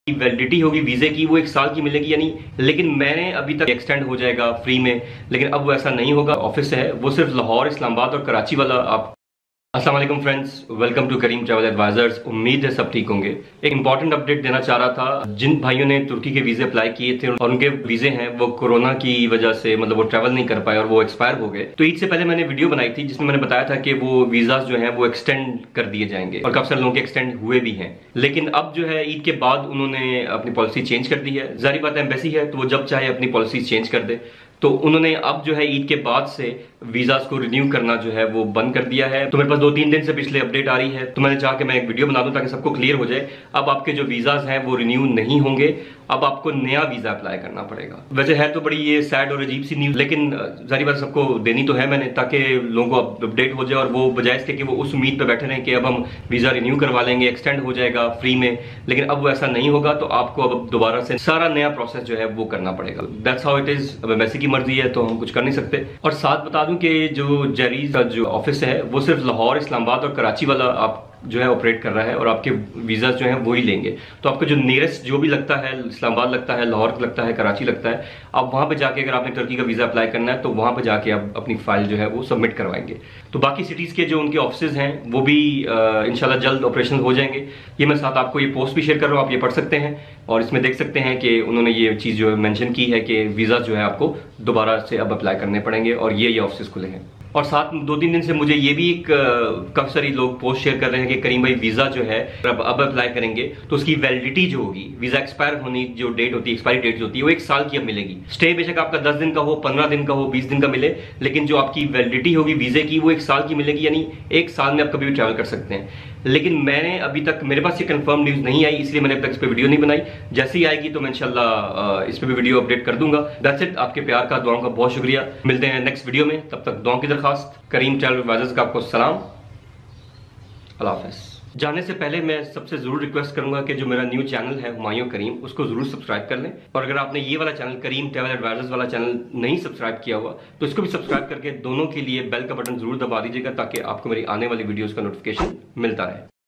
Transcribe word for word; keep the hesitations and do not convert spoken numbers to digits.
Validity होगी वीजे की वो एक साल की मिलेगी यानी, लेकिन मैंने अभी तक एक्सटेंड हो जाएगा फ्री में, लेकिन अब वो ऐसा नहीं होगा। ऑफिस है वो सिर्फ लाहौर, इस्लामाबाद और कराची वाला। आप अस्सलाम वालेकुम friends, welcome to Karim travel advisors. उम्मीद है सब ठीक होंगे। एक इंपॉर्टेंट अपडेट देना चाह रहा था। जिन भाइयों ने तुर्की के वीजे अप्लाई किए थे और उनके वीजे हैं वो कोरोना की वजह से मतलब वो ट्रैवल नहीं कर पाए और वो एक्सपायर हो गए, तो ईद से पहले मैंने वीडियो बनाई थी जिसमें मैंने बताया था कि वो वीजाज जो हैं वो एक्सटेंड कर दिए जाएंगे और काफी सारे लोगों के एक्सटेंड हुए भी हैं। लेकिन अब जो है ईद के बाद उन्होंने अपनी पॉलिसी चेंज कर दी है। जाहिर बात है एम्बेसी है तो वो जब चाहे अपनी पॉलिसी चेंज कर दे, तो उन्होंने अब जो है ईद के बाद से वीजास को रिन्यू करना जो है वो बंद कर दिया है। तो मेरे पास दो तीन दिन से पिछले अपडेट आ रही है, तो मैंने चाहा कि मैं एक वीडियो बना दूं ताकि सबको क्लियर हो जाए। अब आपके जो वीजास हैं वो रिन्यू नहीं होंगे, अब आपको नया वीजा अप्लाई करना पड़ेगा। वैसे है तो बड़ी ये सैड और अजीब सी न्यूज, लेकिन जाहिर बात सबको देनी तो है मैंने, ताकि लोगों को अपडेट हो जाए और वो बजाय इसके कि वो उस उम्मीद पे बैठे रहें कि अब हम वीजा रिन्यू करवा लेंगे, एक्सटेंड हो जाएगा फ्री में, लेकिन अब वो ऐसा नहीं होगा। तो आपको अब दोबारा से सारा नया प्रोसेस जो है वो करना पड़ेगा। That's how it is. अब एम्बेसी की मर्जी है तो हम कुछ कर नहीं सकते। और साथ बता दूं कि जो जेरीज का जो ऑफिस है वो सिर्फ लाहौर, इस्लामाबाद और कराची वाला आप जो है ऑपरेट कर रहा है और आपके वीजा जो है वो ही लेंगे। तो आपको जो नियरेस्ट जो भी लगता है, इस्लामाबाद लगता है, लाहौर लगता है, कराची लगता है, आप वहां पे जाके अगर आपने तुर्की का वीजा अप्लाई करना है तो वहां पे जाके आप अपनी फाइल जो है वो सबमिट करवाएंगे। तो बाकी सिटीज के जो उनके ऑफिस हैं वो भी इंशाल्लाह जल्द ऑपरेशन हो जाएंगे। ये मैं साथ आपको ये पोस्ट भी शेयर कर रहा हूँ, आप ये पढ़ सकते हैं और इसमें देख सकते हैं कि उन्होंने ये चीज जो है मेंशन की है कि वीजा जो है आपको दोबारा से अब अप्लाई करने पड़ेंगे और ये ये ऑफिस खुले हैं। और साथ दो तीन दिन से मुझे ये भी एक काफी सारी लोग पोस्ट शेयर कर रहे हैं कि करीम भाई वीजा जो है अब अब अप्लाई करेंगे तो उसकी वैलिडिटी जो होगी, वीजा एक्सपायर होने जो डेट होती है, एक्सपायरी डेट होती है, वो एक साल की अब मिलेगी। स्टे बेशक आपका दस दिन का हो, पंद्रह दिन का हो, बीस दिन का मिले, लेकिन जो आपकी वैलिडिटी होगी वीजे की वो एक साल की मिलेगी, यानी एक साल में आप कभी भी ट्रैवल कर सकते हैं। लेकिन मैंने अभी तक, मेरे पास ये कंफर्म न्यूज नहीं आई, इसलिए मैंने अब तक इस पर वीडियो नहीं बनाई। जैसे ही आएगी तो मैं इंशाल्लाह इस पर भी वीडियो अपडेट कर दूंगा। That's it. आपके प्यार का, दुआओं का बहुत शुक्रिया। मिलते हैं नेक्स्ट वीडियो में, तब तक दुआओं की दरखास्त। करीम ट्रैवल एडवाइजर्स का आपको सलाम, अल्लाह हाफ़िज़। जाने से पहले मैं सबसे जरूर रिक्वेस्ट करूंगा कि जो मेरा न्यू चैनल है हुमायूं करीम, उसको जरूर सब्सक्राइब कर लें। और अगर आपने ये वाला चैनल करीम ट्रैवल एडवाइजर्स वाला चैनल नहीं सब्सक्राइब किया हुआ तो इसको भी सब्सक्राइब करके दोनों के लिए बेल का बटन जरूर दबा दीजिएगा ताकि आपको मेरी आने वाली वीडियोस का नोटिफिकेशन मिलता रहे।